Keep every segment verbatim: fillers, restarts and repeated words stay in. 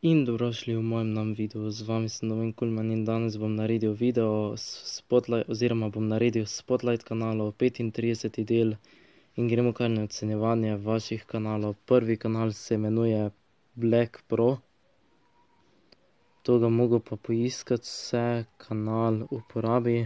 In dobrošli v mojem novem videu, z vami sem Domen Kulman in danes bom naredil video spotlight, oziroma bom naredil spotlight kanalov, petintrideseti del in gremo kar na ocenjevanje vaših kanalov. Prvi kanal se imenuje Black Pro. To ga mogo pa poiskati vse, kanal uporabi.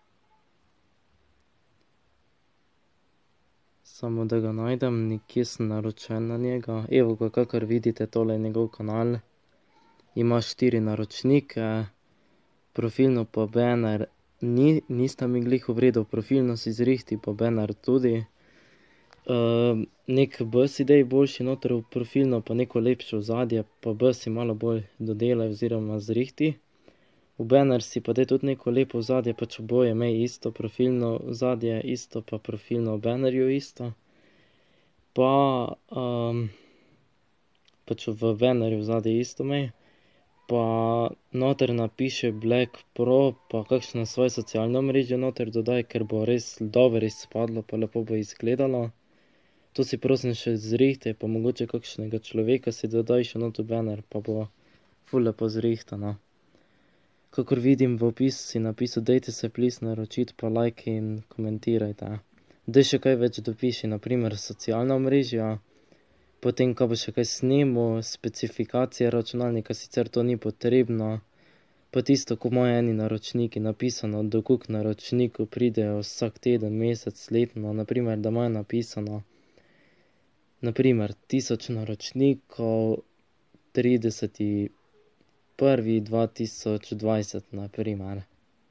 Samo da ga najdem, nekje sem naročen na njega. Evo ga, kakor vidite, tole je njegov kanal. Ima štiri naročnike, profilno pa banner ni, nista mi glih v redu, profilno si zrihti pa banner tudi. Uh, nek B si dej boljši noter v profilno, pa neko lepše ozadje, pa B si malo bolj dodelaj oziroma zrihti. V banner si pa dej tudi neko lepo ozadje, pač oboje imej isto, profilno ozadje isto, pa profilno v bannerju isto. Pa um, pač v bannerju ozadje isto imej. Pa noter napiše Black Pro, pa kakšno svoje socialno omrežje noter dodaj, ker bo res dobro izpadlo, pa lepo bo izgledalo. To si prosim še zrihtaj, pa mogoče kakšnega človeka si dodaj še not v banner, pa bo ful lepo zrihtano. Kakor vidim, v opisu si napisal, dejte se please naročiti, pa like in komentirajte. Dej še kaj več dopiši, na primer socialna omrežja. Potem, ko bo še kaj snemal, specifikacije računalnika, sicer to ni potrebno. Pa tisto, ko imajo eni naročniki napisano, do koliko naročnikov pridejo vsak teden, mesec, letno. Na primer, da imajo napisano, na primer, tisoč naročnikov, trideseti prvi dva tisoč dvajset, na primer.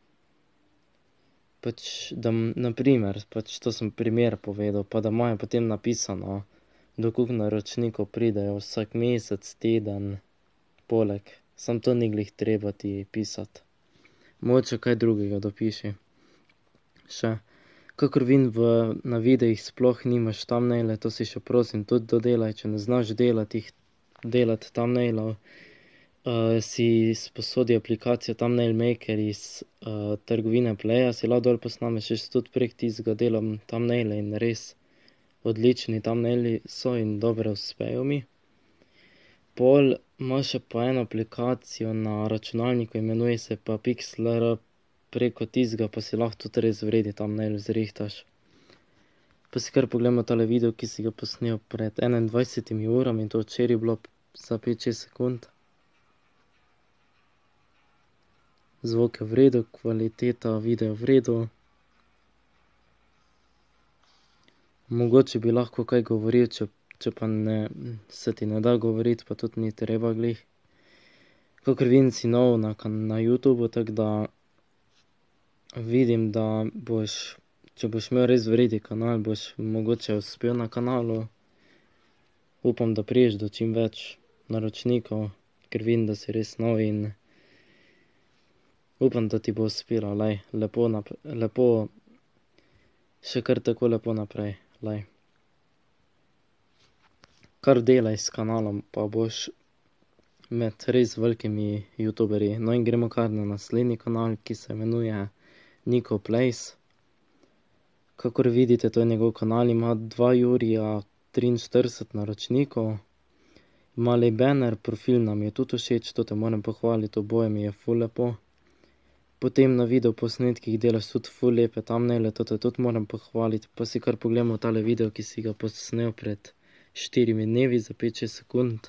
Pač, da, na primer, pač to sem primer povedal, pa da imajo potem napisano, do koliko naročnikov pridejo vsak mesec, teden, poleg. Samo to ni glih treba ti pisati. Mogoče kaj drugega dopiši. Še. Kakor vidim, v, na videih sploh nimaš thumbnaile, to si še prosim tudi dodelaj, če ne znaš delati, delati thumbnailov. Uh, si sposodi aplikacijo Thumbnail Maker iz uh, trgovine Playa, si lahko dol posnameš, jaz tudi prek tistega delam thumbnaile in res odlični thumbnaili so in dobro uspejo mi. Pol imaš pa eno aplikacijo na računalniku, imenuje se pa Pixlr, preko tistega pa si lahko tudi res vredi thumbnail zrihtaš. Pa si kar pogledamo tale video, ki si ga posnel pred enaindvajsetimi urami, to včeraj bilo za pet šest sekund. Zvok je v redu, kvaliteta videa v redu. Mogoče bi lahko kaj govoril, če, če pa ne, se ti ne da govoriti, pa tudi ni treba glih. Kakor vidim, si nov na, na YouTubu, tako da vidim, da boš, če boš imel res vredi kanal, boš mogoče uspel na kanalu. Upam, da prideš do čim več naročnikov, ker vidim, da si res nov in upam, da ti bo uspelo, lej, lepo, lepo, še kar tako lepo naprej, lej. Kar delaj s kanalom, pa boš med res velikimi youtuberji. No in gremo kar na naslednji kanal, ki se imenuje Niko Plays. Kakor vidite, to je njegov kanal, ima dva jurja triinštirideset naročnikov. Ima lep banner, profil nam je tudi všeč, to te moram pohvaliti, oboje mi je ful lepo. Potem na video posnetkih delaš tudi ful lepe thumbnaile, to te tudi moram pohvaliti, pa si kar pogledamo tale video, ki si ga posnel pred štirimi dnevi za pet šest sekund.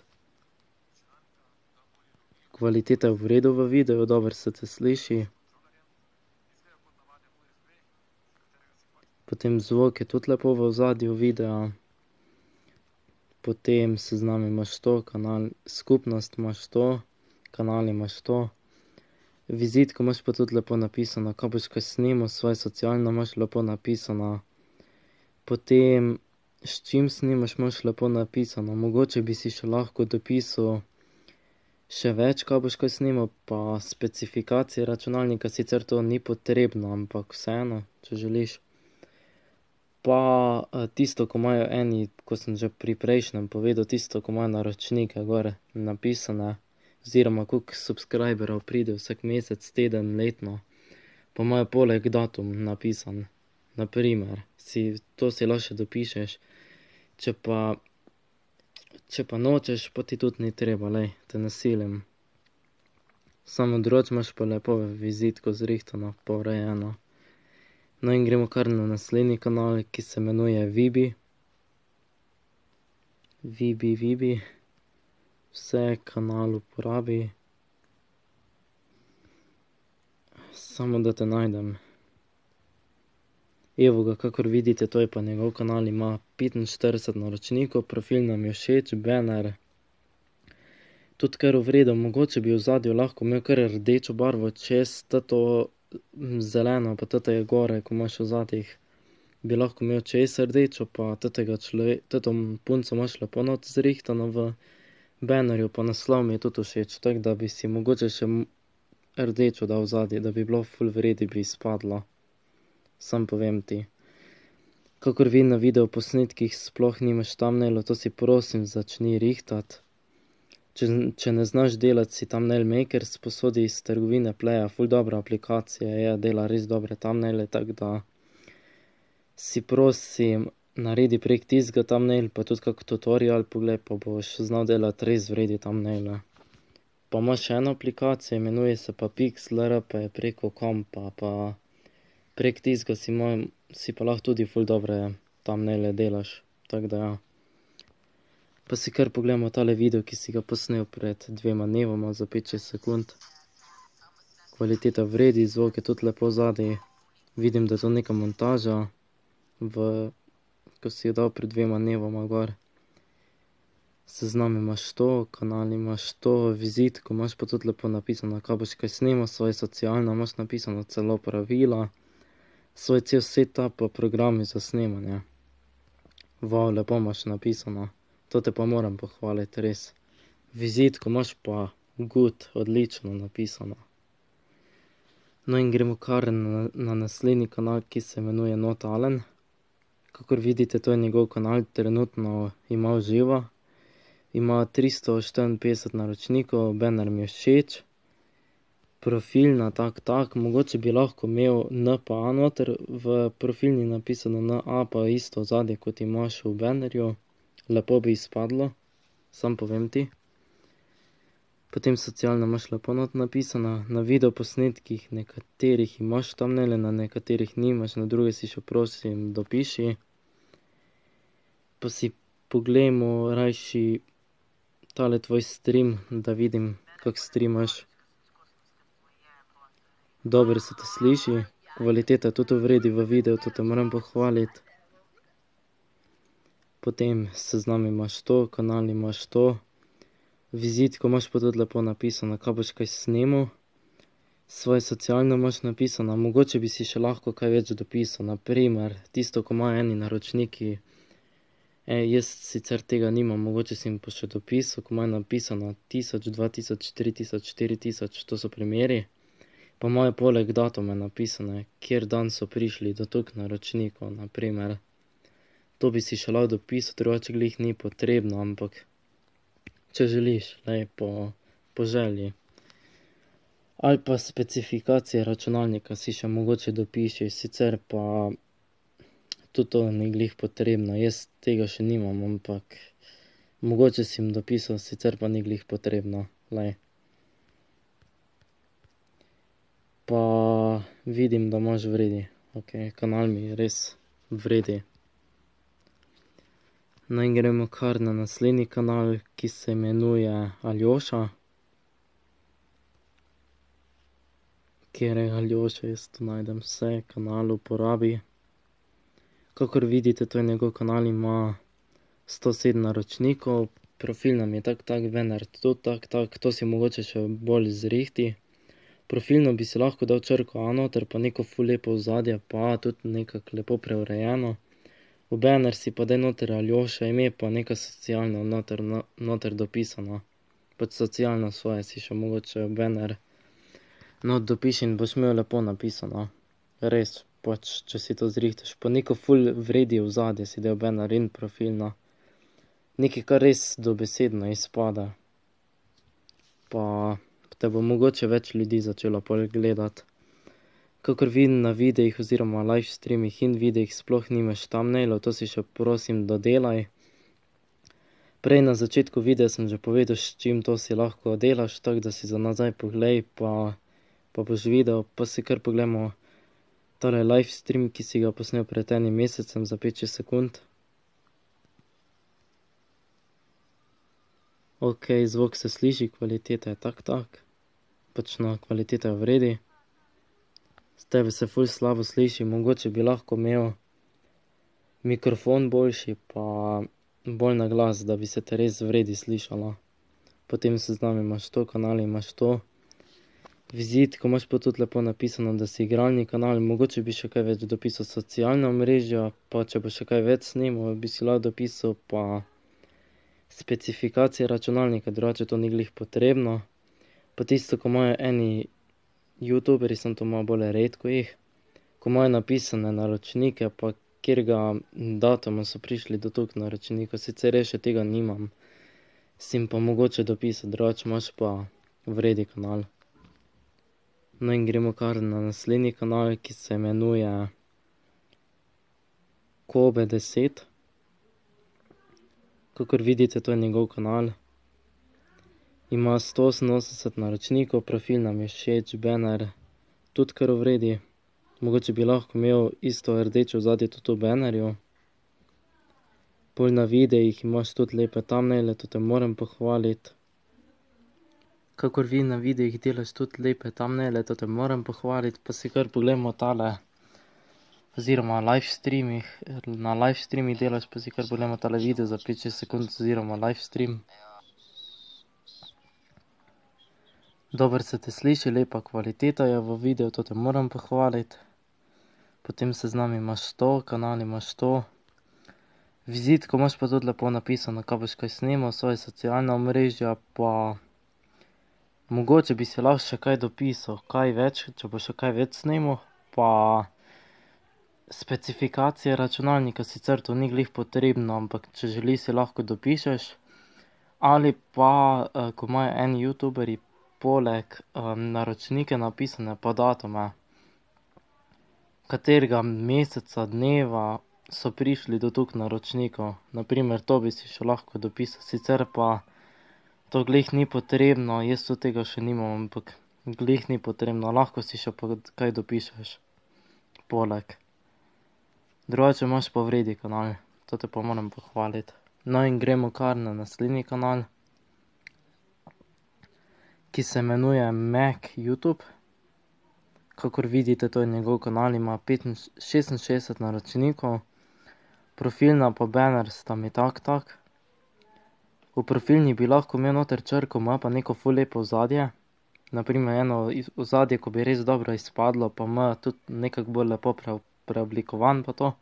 Kvaliteta je v redu v videu, dobro se te sliši. Potem zvok je tudi lepo v ozadju videa. Potem seznam imaš to, kanal, skupnost imaš to, kanal imaš to. Vizitko imaš pa tudi lepo napisano, kaj boš kaj snemal, svoje socialno imaš lepo napisano. Potem, s čim snimaš, imaš lepo napisano, mogoče bi si še lahko dopisal še več, kaj boš kaj snemal, pa specifikacije računalnika, sicer to ni potrebno, ampak vseeno, če želiš. Pa tisto, ko imajo eni, ko sem že pri prejšnjem povedal, tisto, ko imajo naročnike gor napisane, oziroma koliko subscriberov pride vsak mesec, teden, letno, pa imajo poleg datum napisan. Na primer, si, to si lahko še dopišeš. Če pa, Če pa nočeš, pa ti tudi ni treba, lej, te ne silim. Samo drugače imaš pa lepo vizitko zrihtano, pa urejeno. No, in gremo kar na naslednji kanal, ki se imenuje Vibi. Vibi, Vibi. Vse kanal uporabi. Samo da te najdem. Evo ga, kakor vidite, to je pa njegov kanal, ima petinštirideset naročnikov, profil nam je všeč, banner. Tudi kar v redu, mogoče bi v ozadju lahko imel kar rdečo barvo čez, tato zeleno, pa tete gore, ko imaš v ozadjih, bi lahko imel čez rdečo, pa tetega teto punco imaš lepo not zrihtano v bannerju, pa naslov mi je tudi všeč, tako da bi si mogoče še rdečo dal v ozadje, da bi bilo ful v redu, bi izpadlo. Sam povem ti. Kakor vidim na videoposnetkih, sploh nimaš thumbnailov, to si prosim začni rihtati. Če, če ne znaš delati, si Thumbnail Maker sposodi iz trgovine Playa, ful dobra aplikacija je, dela res dobre thumbnaile, tako da si prosim naredi prek tistega thumbnail, pa tudi kak tutorial poglej, pa boš znal delati res v redu thumbnaile. Pa imaš še eno aplikacijo, imenuje se pa Pixlr, pa je preko kompa, pa prek tistega si, si pa lahko tudi ful dobre thumbnaile delaš, tako da ja. Pa si kar pogledamo tale video, ki si ga posnel pred dvema dnevoma za pet šest sekund. Kvaliteta v redu, zvok je tudi lepo zadaj. Vidim, da je to neka montaža, v, ko si jo dal pred dvema dnevoma gor. Seznam imaš to, kanal imaš to, vizitko imaš pa tudi lepo napisano, kaj boš kaj snemal, svoje socialno imaš napisano, celo pravila. Svoj cel setup pa programi za snemanje. Wow, lepo imaš napisano. To te pa moram pohvaliti, res. Vizitko imaš pa good, odlično napisano. No in gremo kar na, na naslednji kanal, ki se imenuje Not Alen. Kakor vidite, to je njegov kanal, trenutno ima v živo. Ima tristo štiriinpetdeset naročnikov, banner mi je všeč. Profil na tak tak, mogoče bi lahko imel N pa A noter, v profilni napisano N A, pa isto ozadje, kot imaš v bannerju. Lepo bi izpadlo, sam povem ti. Potem socialno imaš lepo not napisano, na videoposnetkih nekaterih imaš thumbnaile, na nekaterih nimaš, na druge si še prosim dopiši. Pa si poglejmo rajši tale tvoj stream, da vidim, kak streamaš. Dobro se te sliši, kvaliteta je tudi v redu v videu, to te moram pohvaliti. Potem seznam imaš to, kanal imaš to. Vizitko imaš pa tudi lepo napisano, kaj boš kaj snemal. Svoje socialno imaš napisano, mogoče bi si še lahko kaj več dopisal, na primer, tisto, ko imajo eni naročniki. E, jaz sicer tega nimam, mogoče si jim pa še dopisal, ko imajo napisano tisoč, dva tisoč, tri tisoč, štiri tisoč, to so primeri. Pa imajo poleg datume napisane, kjer dan so prišli do toliko naročnikov, na primer. To bi si še lahko dopisal, drugače glih ni potrebno, ampak če želiš, lej, po, po želji. Ali pa specifikacije računalnika si še mogoče dopiši, sicer pa tudi to ni glih potrebno, jaz tega še nimam, ampak mogoče si jim dopisal, sicer pa ni glih potrebno, lej. Pa vidim, da imaš v redu, ok, kanal mi je res v redu. No in gremo kar na naslednji kanal, ki se imenuje Aljoša. Kjer je Aljoša, jaz tu najdem vse, kanal uporabi. Kakor vidite, to je njegov kanal, ima sto sedem naročnikov, profil nam je tak tak, banner tudi tak tak, to si mogoče še bolj zrihti. Profilno bi si lahko dal črko A noter, pa neko ful lepo ozadje, pa tudi nekako lepo preurejeno. V banner si pa daj noter Aljoša ime, pa neka socialna noter, noter dopisana. Pač socialno svoje si še mogoče v banner not dopiši in boš imel lepo napisano. Res, pač, če si to zrihtaš. Pa neko ful vredi ozadje si daj v banner in profilno. Nekaj, kar res dobesedno izpada. Pa te bo mogoče več ljudi začelo pol gledati. Kakor vidim na videih oziroma live streamih in videih sploh nimaš thumbnailov, to si še prosim dodelaj. Prej na začetku videa sem že povedal, s čim to si lahko delaš, tako da si za nazaj poglej, pa, pa boš videl, pa si kar pogledamo tale live stream, ki si ga posnel pred enim mesecem za pet šest sekund. Ok, zvok se sliši, kvaliteta je tak tak, pač no, kvaliteta je v redu. S tebe se ful slabo sliši, mogoče bi lahko imel mikrofon boljši, pa bolj na glas, da bi se te res v redu slišalo. Potem seznam imaš to, kanal imaš to. Vizitko imaš pa tudi lepo napisano, da si igralni kanal, mogoče bi še kaj več dopisal socialna omrežja, pa če bo še kaj več snemal, bi si lahko dopisal pa specifikacije računalnika, drugače to ni glih potrebno. Pa tisto, ko imajo eni youtuberji, sem to malo bolj redko jih, ko imajo napisane naročnike, pa katerega datuma so prišli do toliko naročnikov, sicer res še tega nimam, si jim pa mogoče dopisati, drugače imaš pa v redu kanal. No in gremo kar na naslednji kanal, ki se imenuje Kobe deset. Kakor vidite, to je njegov kanal. Ima sto oseminosemdeset naročnikov, profil nam je všeč, banner tudi kar v redu. Mogoče bi lahko imel isto rdeče ozadje tudi v bannerju. Pol na videih imaš tudi lepe thumbnaile, to te moram pohvaliti. Kakor vidim, na videih delaš tudi lepe thumbnaile, to te moram pohvaliti, pa si kar pogledamo tale, oziroma live streamih, na live streamih delaš, pa si kar pogledamo tale video za pet šest sekund oziroma live stream. Dobro se te sliši, lepa kvaliteta je v videu, to te moram pohvaliti. Potem seznam imaš to, kanal imaš to. Vizitko imaš pa tudi lepo napisano, kaj boš kaj snemal, svoje socialne omrežja, pa mogoče bi si lahko še kaj dopisal, kaj več, če boš še kaj več snemal, pa specifikacije računalnika, sicer to ni glih potrebno, ampak če želiš, si lahko dopišeš. Ali pa, ko imajo eni youtuberji poleg naročnike napisane pa datume, katerega meseca, dneva so prišli do toliko naročnikov. Na primer, to bi si še lahko dopisal, sicer pa to glih ni potrebno, jaz tudi tega še nimam, ampak glih ni potrebno, lahko si še pa kaj dopišeš poleg. Drugače imaš pa v redu kanal, to te pa moram pohvaliti. No in gremo kar na naslednji kanal, ki se imenuje Mac YouTube. Kakor vidite, to je njegov kanal, ima šestinšestdeset naročnikov, profilna pa banner sta mi tak tak. V profilni bi lahko imel noter črko, ima pa neko ful lepo ozadje. Na primer eno ozadje, ko bi res dobro izpadlo, pa ima tudi nekako bolj lepo preoblikovan pa to.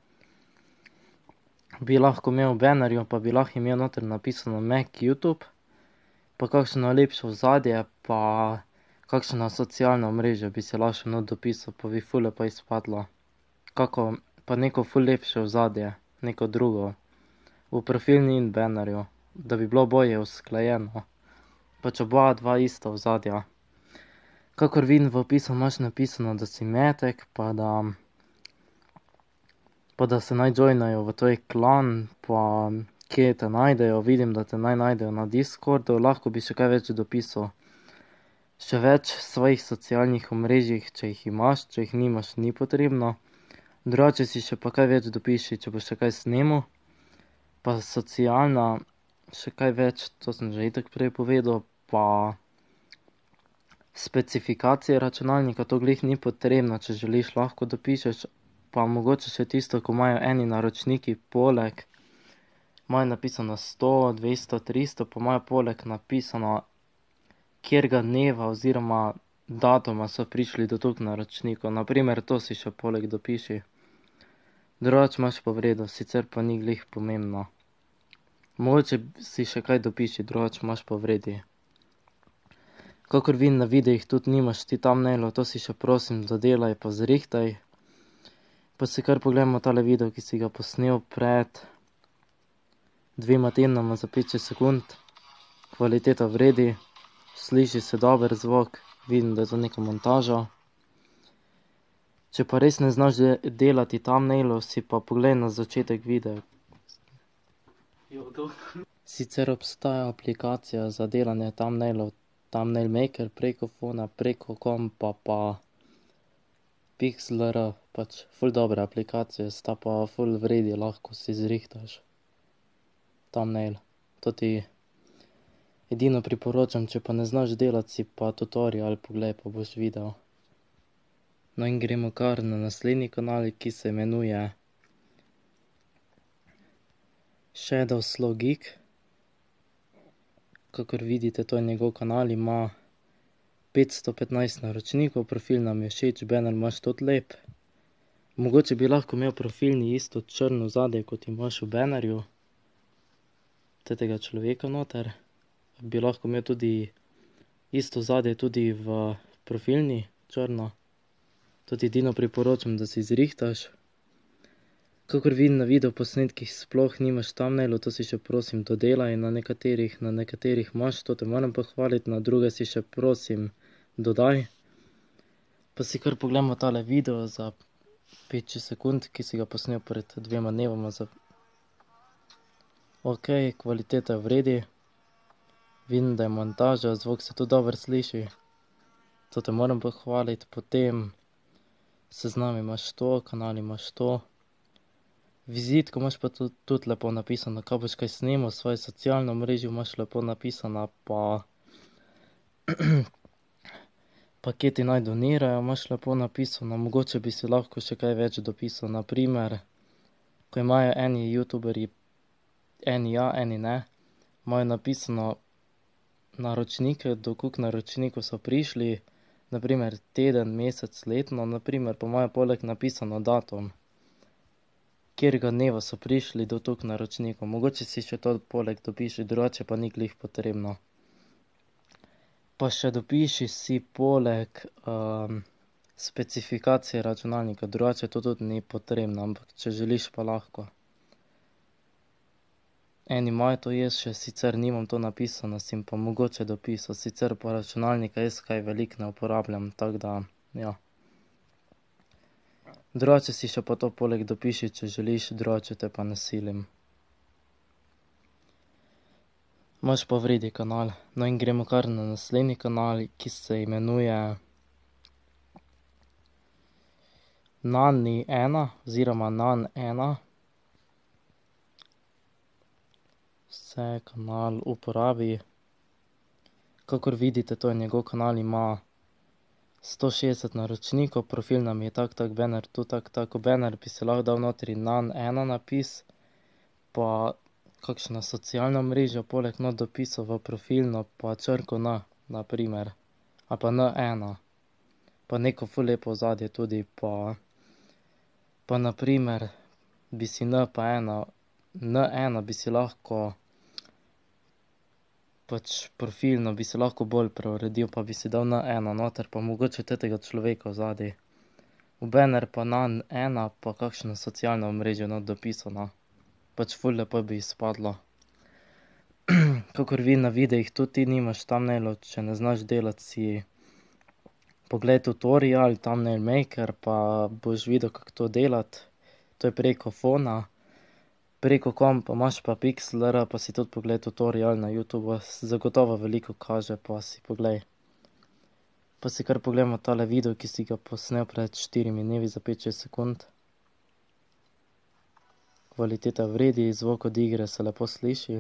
Bi lahko imel v bannerju, pa bi lahko imel noter napisano Mac YouTube, pa kakšno lepše ozadje, pa kakšno socialno omrežje bi si lahko še not dopisal, pa bi ful lepo izpadlo. Kako pa neko ful lepše ozadje, neko drugo, v profilni in bannerju, da bi bilo oboje usklajeno, pač oba dva ista ozadja. Kakor vidim, v opisu imaš napisano, da si Metek, pa da pa da se naj joinajo v tvoj klan, pa kje te najdejo, vidim, da te naj najdejo na Discordu, lahko bi še kaj več dopisal. Še več svojih socialnih omrežjih, če jih imaš, če jih nimaš, ni potrebno. Drugače si še pa kaj več dopiši, če boš še kaj snemal. Pa socialna, še kaj več, to sem že itak prej povedal, pa specifikacije računalnika, to glih ni potrebno, če želiš, lahko dopišeš. Pa mogoče še tisto, ko imajo eni naročniki poleg, imajo napisano sto, dvesto, tristo, pa imajo poleg napisano, katerega dneva oziroma datuma so prišli do toliko naročnikov. Na primer, to si še poleg dopiši. Drugače imaš pa v redu, sicer pa ni glih pomembno. Mogoče si še kaj dopiši, drugače imaš pa v redu. Kakor vidim, na videih tudi nimaš ti thumbnailov, to si še prosim dodelaj pa zrihtaj. Pa si kar pogledamo tale video, ki si ga posnel pred dvema tednoma za pet šest sekund. Kvaliteta v redu, sliši se dober zvok, vidim, da je to neka montaža. Če pa res ne znaš delati thumbnailov, si pa poglej na začetek videa. Sicer obstaja aplikacija za delanje thumbnailov, Thumbnail Maker preko fona, preko kompa pa Pixlr, pač ful dobre aplikacije sta pa ful v redu, lahko si zrihtaš thumbnail. To ti edino priporočam, če pa ne znaš delati, si pa tutorial poglej, pa boš videl. No, in gremo kar na naslednji kanal, ki se imenuje Shadowslowgeek. Kakor vidite, to je njegov kanal, ima petsto petnajst naročnikov, profil nam je všeč, banner imaš tudi lep. Mogoče bi lahko imel profilni isto črno ozadje, kot imaš v bannerju. Tetega človeka noter. Bi lahko imel tudi isto ozadje tudi v profilni, črno. To ti edino priporočam, da si zrihtaš. Kakor vidim na videoposnetkih, sploh nimaš thumbnailov, to si še prosim dodelaj, na nekaterih, na nekaterih imaš, to te moram pohvaliti, na druge si še prosim dodaj. Pa si kar poglejmo tale video za pet šest sekund, ki si ga posnel pred dvema dnevoma za... Okej, kvaliteta je v redu. Vidim, da je montaža, zvok se tudi dobro sliši. To te moram pohvaliti, potem seznam imaš to, kanal imaš to. Vizitko imaš pa tudi, tudi lepo napisano, kaj boš kaj snemal, svoje socialno omrežje imaš lepo napisano, pa pa kje ti naj donirajo, imaš lepo napisano, mogoče bi si lahko še kaj več dopisal, na primer, ko imajo eni youtuberji, eni ja, eni ne, imajo napisano naročnike, do koliko naročnikov so prišli, na primer teden, mesec, letno, na primer pa imajo poleg napisano datum, katerega dneva so prišli do toliko naročnikov, mogoče si še to poleg dopiši, drugače pa ni glih potrebno. Pa še dopiši si poleg um, specifikacije računalnika, drugače to tudi ni potrebno, ampak če želiš pa lahko. Eni imajo to, jaz še sicer nimam to napisano, sem pa mogoče dopisal, sicer pa računalnika jaz kaj veliko ne uporabljam, tako da, ja. Drugače si še pa to poleg dopiši, če želiš, drugače te pa ne silim. Imaš pa v redu kanal. No, in gremo kar na naslednji kanal, ki se imenuje Nani ena oziroma Nan ena. Vse kanal uporabi. Kakor vidite, to je njegov kanal, ima sto šestdeset naročnikov, profil nam je tak, tak, banner, tu tak, tako, banner bi se lahko dal notri Nan ena napis, pa kakšna socialna mreža, poleg not dopisov v profilno, pa črko N, na primer, ali pa N ena, pa neko ful lepo ozadje tudi, pa, pa na primer, bi si N pa ena, N ena bi si lahko, pač profilno bi se lahko bolj preuredil, pa bi si dal N ena noter, pa mogoče tetega človeka ozadje. V banner pa Nan ena, pa kakšno socialno omrežje not dopisano. Pač ful lepo bi izpadlo. Kakor vidim na videih, tudi ti nimaš thumbnailov, če ne znaš delati, si poglej tutorial, Thumbnail Maker, pa boš videl, kako to delati. To je preko fona. Preko kompa imaš pa Pixlr, pa si tudi poglej tutorial na YouTubu, zagotovo veliko kaže, pa si poglej. Pa si kar poglejmo tale video, ki si ga posnel pred štirimi dnevi za pet šest sekund. Kvaliteta v redu, zvok od igre se lepo sliši.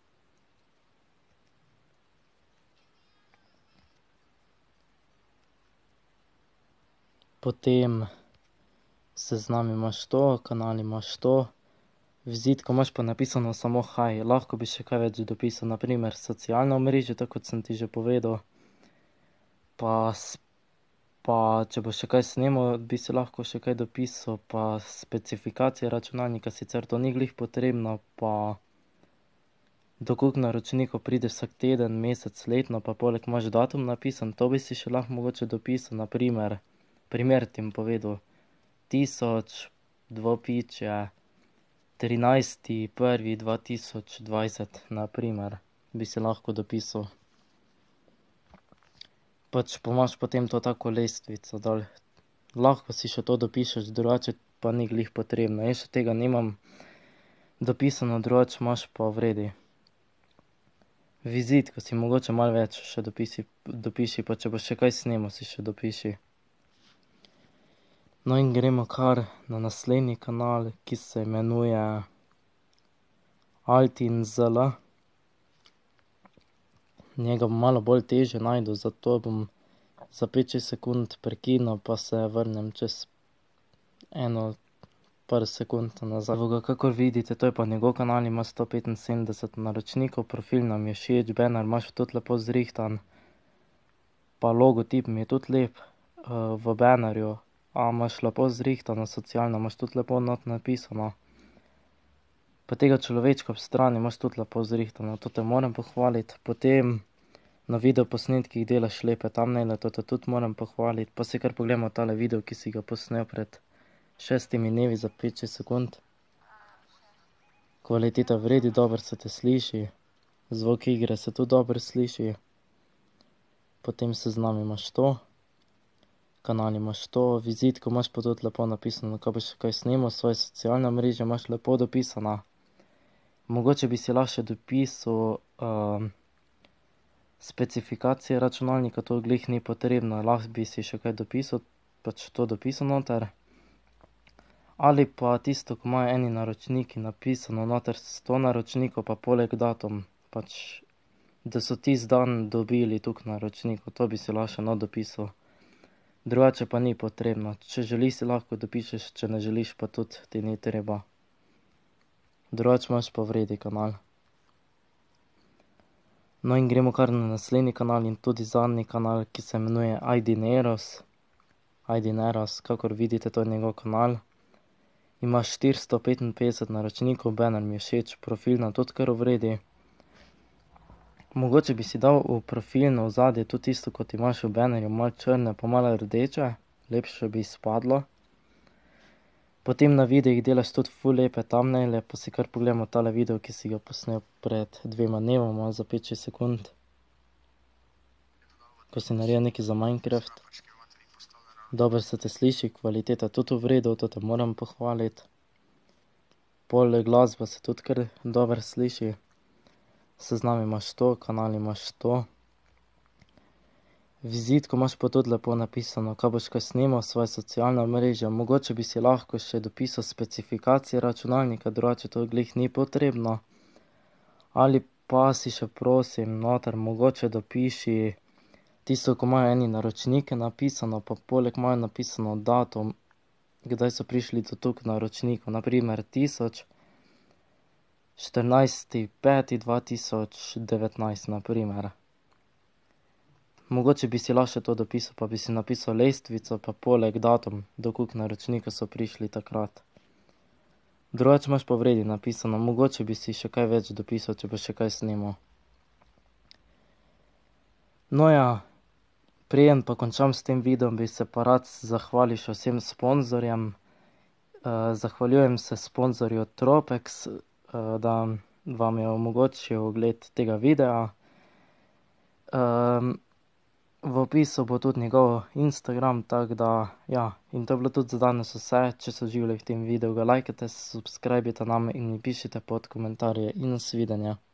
Potem seznam imaš to, kanal imaš to. Vizitko imaš pa napisano samo hi, lahko bi še kaj več dopisal, na primer socialno omrežje, tako kot sem ti že povedal. Pa, pa če boš še kaj snemal, bi si lahko še kaj dopisal, pa specifikacije računalnika, sicer to ni glih potrebno, pa do koliko naročnikov pride vsak teden, mesec, letno, pa poleg imaš datum napisan, to bi si še lahko mogoče dopisal, na primer, primer ti bom povedal, tisoč, dvopičje, trinajsti prvi dva tisoč dvajset, na primer, bi si lahko dopisal. Pač pa imaš potem to tako lestvico dol. Lahko si še to dopišeš, drugače pa ni glih potrebno. Jaz še tega nimam dopisano, drugače imaš pa v redu. Vizitko si mogoče malo več še dopisi, dopiši, pa če boš še kaj snemal, si še dopiši. No in gremo kar na naslednji kanal, ki se imenuje Altin Z L. Njega bom malo bolj težje našel, zato bom za pet šest sekund prekinil, pa se vrnem čez eno par sekund nazaj. Evo ga, kakor vidite, to je pa njegov kanal, ima sto petinsedemdeset naročnikov, profil nam je všeč, banner imaš tudi lepo zrihtan, pa logotip mi je tudi lep v bannerju, a imaš lepo zrihtano, socialno imaš tudi lepo not napisano. Pa tega človečka ob strani imaš tudi lepo zrihtano, to te moram pohvaliti. Potem na videoposnetkih delaš lepe thumbnaile, to te tudi moram pohvaliti. Pa si kar pogledamo tale video, ki si ga posnel pred šestimi dnevi za pet šest sekund. Kvaliteta v redu, dobro se te sliši, zvok igre se tudi dobro sliši. Potem seznam imaš to, kanal imaš to, vizitko imaš pa tudi lepo napisano, kaj boš kaj snemal, svoje socialne mreže imaš lepo dopisana. Mogoče bi si lahko še dopisal uh, specifikacije računalnika, to glih ni potrebno, lahko bi si še kaj dopisal, pač to dopisal noter. Ali pa tisto, ko imajo eni naročniki napisano noter sto naročnikov, pa poleg datum, pač, da so tisti dan dobili toliko naročnikov, to bi si lahko še not dopisal. Drugače pa ni potrebno, če želiš si lahko dopišeš, če ne želiš pa tudi ti ni treba. Drugače imaš pa v redu kanal. No in gremo kar na naslednji kanal in tudi zadnji kanal, ki se imenuje Aidineros. Aidineros, kakor vidite, to je njegov kanal. Ima štiristo petinpetdeset naročnikov, banner mi je všeč, profil nam tudi kar v redu. Mogoče bi si dal v profilno ozadje tudi tisto, kot imaš v bannerju, malo črne pa malo rdeče, lepše bi izpadlo. Potem na videih delaš tudi ful lepe thumbnaile, pa si kar pogledamo tale video, ki si ga posnel pred dvema dnevoma za pet šest sekund. Ko si naredil nekaj za Minecraft. Dobro se te sliši, kvaliteta tudi v redu, to te moram pohvaliti. Poleg glasba se tudi kar dobro sliši. Seznam imaš to, kanal imaš to. Vizitko imaš pa tudi lepo napisano, kaj boš kaj snemal, svoje socialne mreže. Mogoče bi si lahko še dopisal specifikacije računalnika, drugače to glih ni potrebno. Ali pa si še prosim noter, mogoče dopiši tisto, ko imajo eni naročnike napisano, pa poleg imajo napisano datum, kdaj so prišli do toliko naročnikov, na primer tisoč štirinajsti peti dva tisoč devetnajst, na primer. Mogoče bi si lahko še to dopisal, pa bi si napisal lestvico, pa poleg datum, do koliko naročnikov so prišli takrat. Drugače imaš pa v redu napisano, mogoče bi si še kaj več dopisal, če boš še kaj snemal. No ja, preden pa končam s tem videom, bi se pa rad zahvalil še vsem sponzorjem. Zahvaljujem se sponzorju Tropex, da vam je omogočil ogled tega videa. V opisu bo tudi njegov Instagram, tako da, ja, in to je bilo tudi za danes vse. Če so uživali v tem videu, ga lajkajte, subscribite nam in mi pišite pod komentarje in nasvidenja.